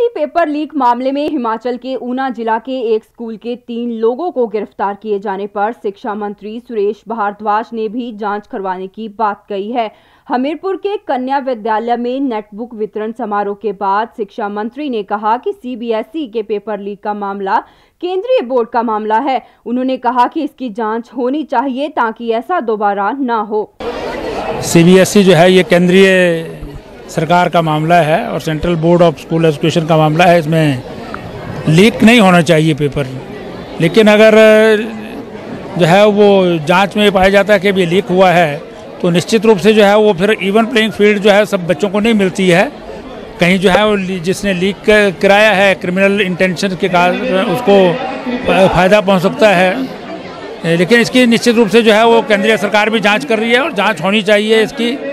Paper leak मामले में हिमाचल के ऊना जिला के एक स्कूल के 3 लोगों को गिरफ्तार किए जाने पर शिक्षा मंत्री सुरेश भारद्वाज ने भी जांच करवाने की बात कही है। हमीरपुर के कन्या विद्यालय में नेटबुक वितरण समारोह के बाद शिक्षा मंत्री ने कहा कि CBSE के पेपर लीक का मामला केंद्रीय बोर्ड का मामला है। उन्होंने कहा कि इसकी जांच होनी चाहिए ताकि ऐसा दोबारा न हो। CBSE जो है ये केंद्रीय सरकार का मामला है और central board of school education का मामला है। इसमें लीक नहीं होना चाहिए पेपर, लेकिन अगर जो है वो जांच में पाया जाता है कि भी लीक हुआ है तो निश्चित रूप से जो है वो फिर इवन प्लेइंग फील्ड जो है सब बच्चों को नहीं मिलती है। कहीं जो है वो जिसने लीक कराया है क्रिमिनल इंटेंशन के कारण उसको फ़ायदा पहुंच सकता है। लेकिन इसकी निश्चित रूप से जो है वो केंद्रीय सरकार भी जांच कर रही है और जांच होनी चाहिए इसकी।